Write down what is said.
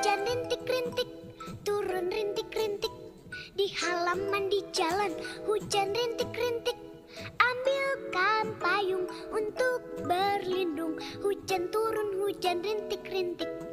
Hujan rintik-rintik, turun rintik-rintik. Di halaman di jalan, hujan rintik-rintik. Ambilkan payung untuk berlindung. Hujan turun, hujan rintik-rintik.